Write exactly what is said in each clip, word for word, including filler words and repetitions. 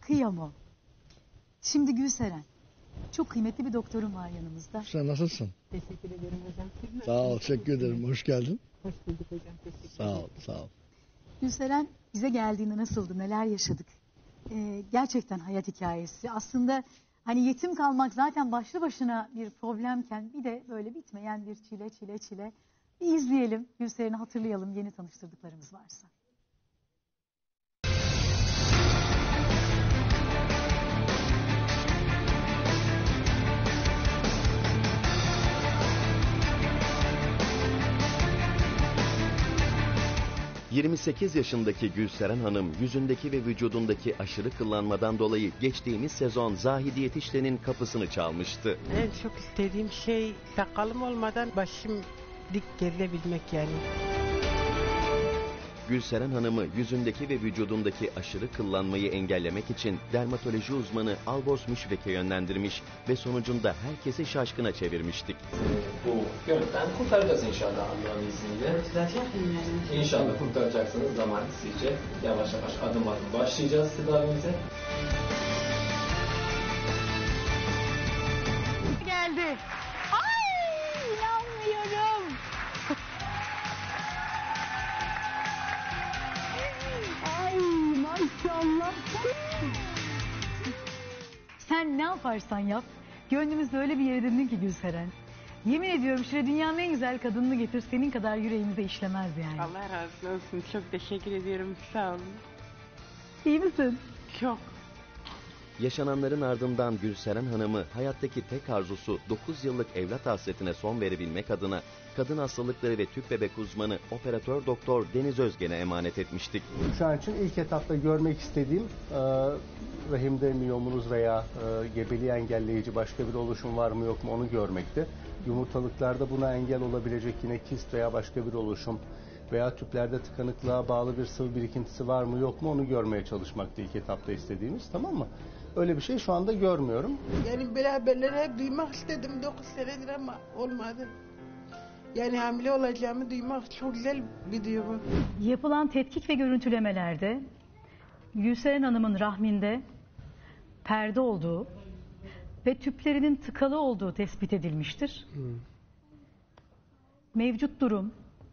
Kıyamam. Şimdi Gülseren, çok kıymetli bir doktorum var yanımızda. Sen nasılsın? Teşekkür ederim hocam. Siz Sağ ol, teşekkür ederim. Hoş geldin. Hoş bulduk hocam. Teşekkür Sağ ol, sağ ol. Gülseren bize geldiğinde nasıldı, neler yaşadık? Ee, gerçekten hayat hikayesi. Aslında hani yetim kalmak zaten başlı başına bir problemken bir de böyle bitmeyen bir çile çile çile. Bir izleyelim, Gülseren'i hatırlayalım, yeni tanıştırdıklarımız varsa. yirmi sekiz yaşındaki Gülseren Hanım yüzündeki ve vücudundaki aşırı kıllanmadan dolayı geçtiğimiz sezon Zahide Yetişte'nin kapısını çalmıştı. En çok istediğim şey sakalım olmadan başım dik gelebilmek yani. Gülseren Hanım'ı yüzündeki ve vücudundaki aşırı kıllanmayı engellemek için dermatoloji uzmanı Alboz Müşfek'e yönlendirmiş ve sonucunda herkesi şaşkına çevirmiştik. Bu görüntüden kurtaracağız inşallah Allah'ın izniyle. İnşallah kurtaracaksınız, zaman isteyecek. Yavaş yavaş adım adım başlayacağız tedavimize. Geldi. Ay, inanmıyorum. Ay maşallah. Sen ne yaparsan yap, gönlümüzde öyle bir yer edindin ki Gülseren. Yemin ediyorum şöyle dünyanın en güzel kadınını getir, senin kadar yüreğimize işlemez yani. Allah razı olsun. Çok teşekkür ediyorum. Sağ olun. İyi misin? Çok. Yaşananların ardından Gülseren Hanım'ı hayattaki tek arzusu dokuz yıllık evlat hasretine son verebilmek adına kadın hastalıkları ve tüp bebek uzmanı operatör doktor Deniz Özgen'e emanet etmiştik. Şu an için ilk etapta görmek istediğim e, rahimde miyomunuz veya e, gebeliği engelleyici başka bir oluşum var mı yok mu onu görmekti. Yumurtalıklarda buna engel olabilecek yine kist veya başka bir oluşum veya tüplerde tıkanıklığa bağlı bir sıvı birikintisi var mı yok mu onu görmeye çalışmaktı ilk etapta istediğimiz, tamam mı? Öyle bir şey şu anda görmüyorum. Yani böyle haberleri hep duymak istedim dokuz senedir ama olmadı. Yani hamile olacağımı duymak çok güzel bir duygu. Yapılan tetkik ve görüntülemelerde Gülseren Hanım'ın rahminde perde olduğu ve tüplerinin tıkalı olduğu tespit edilmiştir. Hmm. Mevcut durum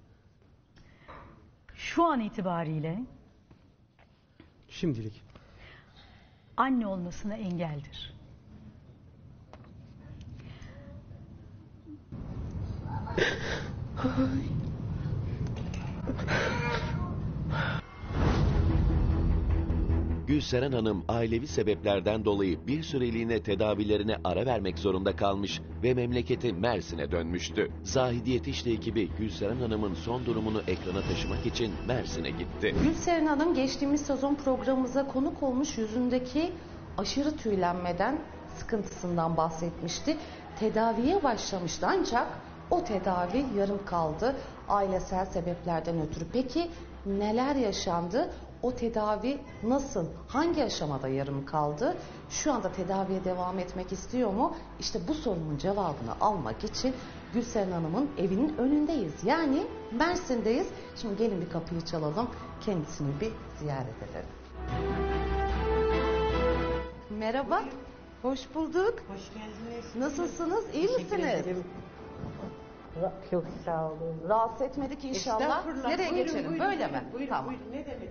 şu an itibariyle şimdilik anne olmasına engeldir. Gülseren Hanım ailevi sebeplerden dolayı bir süreliğine tedavilerine ara vermek zorunda kalmış ve memleketi Mersin'e dönmüştü. Zahide Yetişte ekibi Gülseren Hanım'ın son durumunu ekrana taşımak için Mersin'e gitti. Gülseren Hanım geçtiğimiz sezon programımıza konuk olmuş, yüzündeki aşırı tüylenmeden, sıkıntısından bahsetmişti. Tedaviye başlamıştı ancak o tedavi yarım kaldı ailesel sebeplerden ötürü. Peki neler yaşandı? O tedavi nasıl, hangi aşamada yarım kaldı? Şu anda tedaviye devam etmek istiyor mu? İşte bu sorunun cevabını almak için Gülseren Hanım'ın evinin önündeyiz. Yani Mersin'deyiz. Şimdi gelin bir kapıyı çalalım, kendisini bir ziyaret edelim. Merhaba, hoş bulduk. Hoş geldiniz. Nasılsınız, iyi misiniz? Çok sağ olun. Rahatsız etmedik inşallah. Nereye Buyurun, geçelim, buyurun, böyle buyurun, mi? Buyurun, Tamam. buyurun. Ne demek?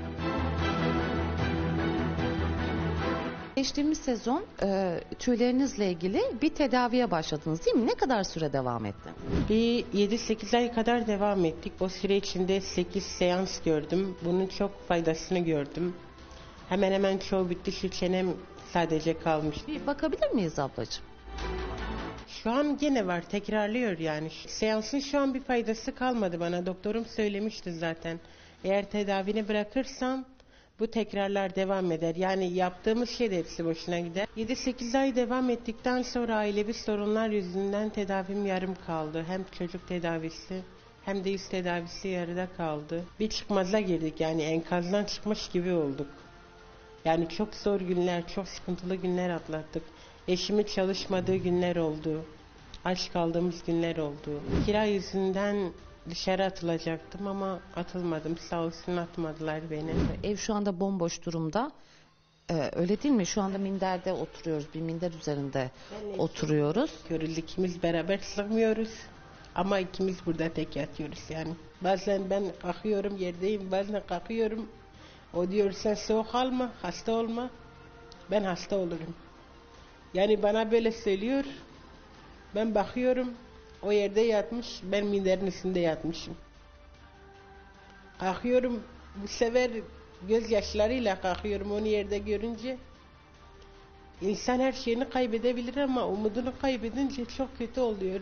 Geçtiğimiz sezon e, tüylerinizle ilgili bir tedaviye başladınız değil mi? Ne kadar süre devam etti? Bir yedi sekiz ay kadar devam ettik. O süre içinde sekiz seans gördüm. Bunun çok faydasını gördüm. Hemen hemen çoğu bitti. Şu çenem sadece kalmıştı. Bir bakabilir miyiz ablacığım? Şu an gene var, tekrarlıyor yani. Seansın şu an bir faydası kalmadı bana. Doktorum söylemişti zaten. Eğer tedavini bırakırsam bu tekrarlar devam eder. Yani yaptığımız şey de hepsi boşuna gider. yedi sekiz ay devam ettikten sonra ailevi sorunlar yüzünden tedavim yarım kaldı. Hem çocuk tedavisi hem de yüz tedavisi yarıda kaldı. Bir çıkmaza girdik, yani enkazdan çıkmış gibi olduk. Yani çok zor günler, çok sıkıntılı günler atlattık. Eşimin çalışmadığı günler oldu. Aç kaldığımız günler oldu. Kira yüzünden dışarı atılacaktım ama atılmadım. Sağ olsun atmadılar beni. Ev şu anda bomboş durumda. Ee, öyle değil mi? Şu anda minderde oturuyoruz. Bir minder üzerinde oturuyoruz. Görüldü, ikimiz beraber sığmıyoruz. Ama ikimiz burada tek yatıyoruz yani. Bazen ben kalkıyorum yerdeyim, bazen kalkıyorum. O diyor sen soğuk alma, hasta olma. Ben hasta olurum. Yani bana böyle söylüyor. Ben bakıyorum, o yerde yatmış, ben minderin üstünde yatmışım. Kalkıyorum, bu sefer gözyaşlarıyla kalkıyorum onu yerde görünce. İnsan her şeyini kaybedebilir ama umudunu kaybedince çok kötü oluyor.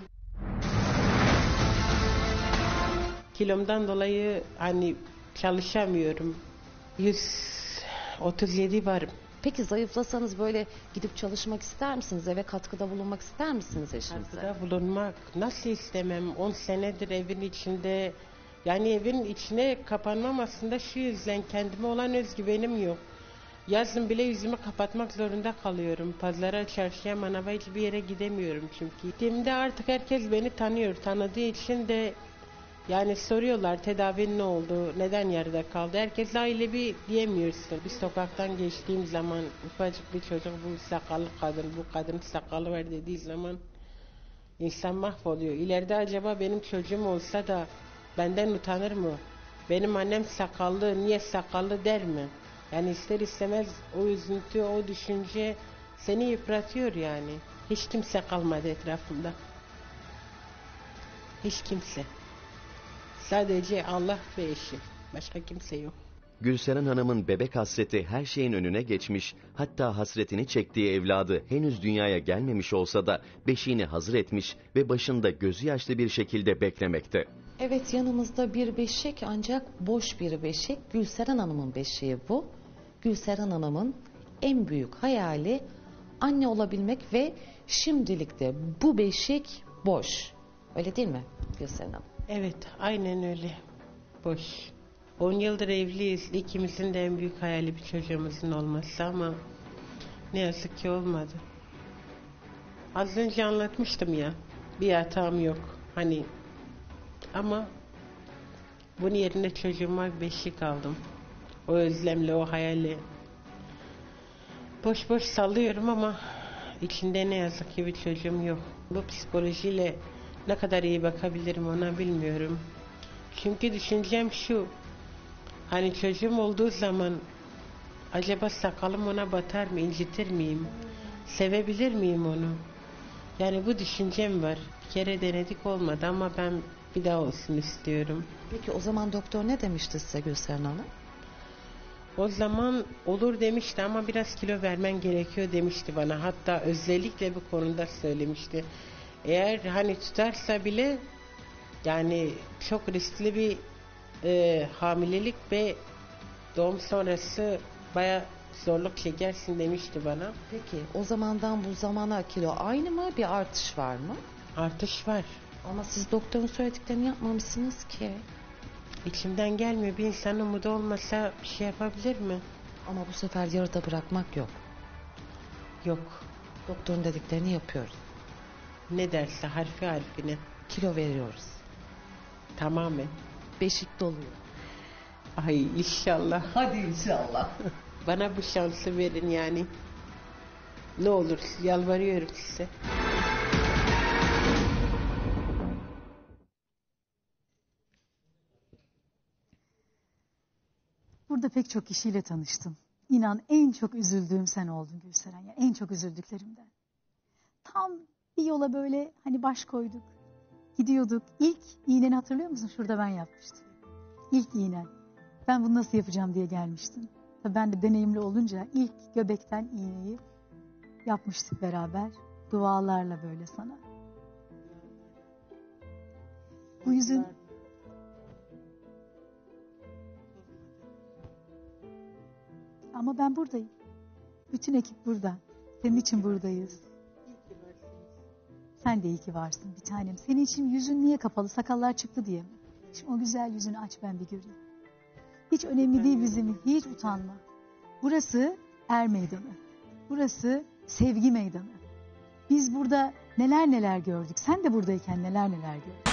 Kilomdan dolayı hani çalışamıyorum. yüz otuz yedi varım. Peki zayıflasanız böyle gidip çalışmak ister misiniz? Eve katkıda bulunmak ister misiniz eşinize? Katkıda bulunmak nasıl istemem? on senedir evin içinde. Yani evin içine kapanmam aslında şu yüzden, kendime olan özgüvenim yok. Yazın bile yüzümü kapatmak zorunda kalıyorum. Pazara, çarşıya, manava hiçbir yere gidemiyorum çünkü. Gittiğimde artık herkes beni tanıyor. Tanıdığı için de yani soruyorlar tedavin ne oldu, neden yarıda kaldı? Herkes aile bir diyemiyorsun. Bir sokaktan geçtiğim zaman ufacık bir çocuk bu sakallı kadın, bu kadın sakalı var dediği zaman insan mahvoluyor. İleride acaba benim çocuğum olsa da benden utanır mı? Benim annem sakallı, niye sakallı der mi? Yani ister istemez o üzüntü, o düşünce seni yıpratıyor yani. Hiç kimse kalmadı etrafımda. Hiç kimse. Sadece Allah ve eşi. Başka kimse yok. Gülseren Hanım'ın bebek hasreti her şeyin önüne geçmiş, hatta hasretini çektiği evladı henüz dünyaya gelmemiş olsa da beşiğini hazır etmiş ve başında gözü yaşlı bir şekilde beklemekte. Evet, yanımızda bir beşik, ancak boş bir beşik. Gülseren Hanım'ın beşiği bu. Gülseren Hanım'ın en büyük hayali anne olabilmek ve şimdilik de bu beşik boş. Öyle değil mi Gülseren Hanım? Evet, aynen öyle. Boş. on yıldır evliyiz. İkimizin de en büyük hayali bir çocuğumuzun olması ama ne yazık ki olmadı. Az önce anlatmıştım ya. Bir hatam yok. Hani ama bunun yerine çocuğuma bir beşik aldım. O özlemle, o hayali. Boş boş sallıyorum ama içinde ne yazık ki bir çocuğum yok. Bu psikolojiyle ne kadar iyi bakabilirim ona bilmiyorum. Çünkü düşüncem şu. Hani çocuğum olduğu zaman acaba sakalım ona batar mı, incitir miyim? Sevebilir miyim onu? Yani bu düşüncem var. Bir kere denedik olmadı ama ben bir daha olsun istiyorum. Peki o zaman doktor ne demişti size Gülseren Hanım? O zaman olur demişti ama biraz kilo vermen gerekiyor demişti bana. Hatta özellikle bu konuda söylemişti. Eğer hani tutarsa bile yani çok riskli bir e, hamilelik ve doğum sonrası baya zorluk çekersin demişti bana. Peki o zamandan bu zamana kilo aynı mı, bir artış var mı? Artış var. Ama siz doktorun söylediklerini yapmamışsınız ki. İçimden gelmiyor. Bir insanın umudu olmasa bir şey yapabilir mi? Ama bu sefer yarıda bırakmak yok. Yok. Doktorun dediklerini yapıyoruz. Ne derse harfi harfine. Kilo veriyoruz. Tamamen. Beşik doluyor. Ay inşallah. Hadi inşallah. Bana bu şansı verin yani. Ne olur yalvarıyorum size. Burada pek çok kişiyle tanıştım. İnan en çok üzüldüğüm sen oldun Gülseren. Yani en çok üzüldüklerimden. Tam bir yola böyle hani baş koyduk. Gidiyorduk. İlk iğneni hatırlıyor musun? Şurada ben yapmıştım. İlk iğnen. Ben bunu nasıl yapacağım diye gelmiştim. Tabii ben de deneyimli olunca ilk göbekten iğneyi yapmıştık beraber. Dualarla böyle sana. Bu yüzün... Ama ben buradayım. Bütün ekip burada. Senin için buradayız. Sen de iyi ki varsın bir tanem. Senin için yüzün niye kapalı? Sakallar çıktı diye mi? Şimdi o güzel yüzünü aç, ben bir göreyim. Hiç önemli değil bizim, hiç utanma. Burası er meydanı. Burası sevgi meydanı. Biz burada neler neler gördük. Sen de buradayken neler neler gördün.